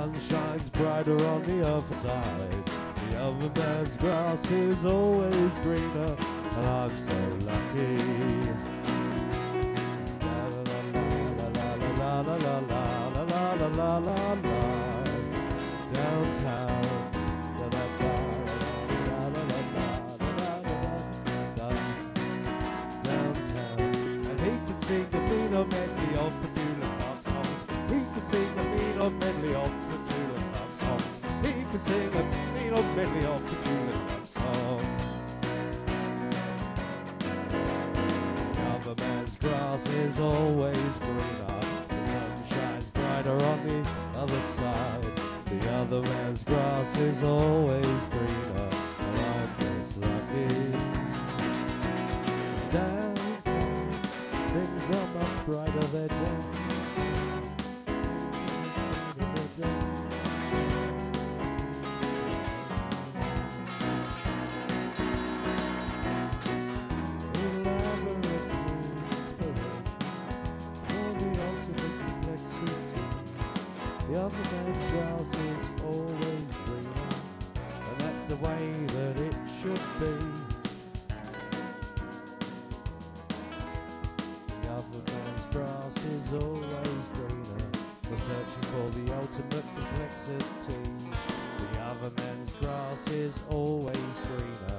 sun shines brighter on the other side. The other man's grass is always greener, and I'm so lucky. La la la la la la la la la la. Downtown. Sing the mean or medley of the Tulip Love songs. He can sing the mean or medley of the Tulip Love songs. He can sing the mean or medley of the Tulip Love songs. The other man's grass is always greener. The sun shines brighter on the other side. The other man's grass is always greener, and I'm just lucky. Things are much brighter than day. Elaborate inspiration for the ultimate complexity. The other man's grass is always greener, and that's the way that it should be. The other man's grass is always greener. We're searching for the ultimate complexity. The other man's grass is always greener,